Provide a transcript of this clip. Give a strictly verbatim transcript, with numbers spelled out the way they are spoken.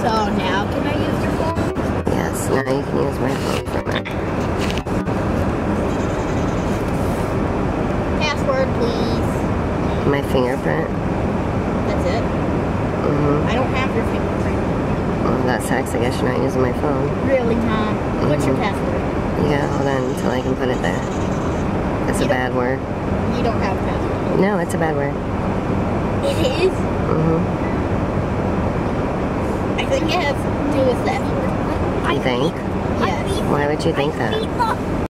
So now can I use your phone? Yes, now you can use my phone for me. Password, please. My fingerprint. That's it? Mm-hmm. I don't have your fingerprint. Well, that sucks. I guess you're not using my phone. Really, Mom? Mm-hmm. What's your password? You gotta hold on until I can put it there. It's You a bad word. You don't have a password? No, it's a bad word. It is? Mm-hmm. I think it has to do with that word. You think? Yes. Why would you think that?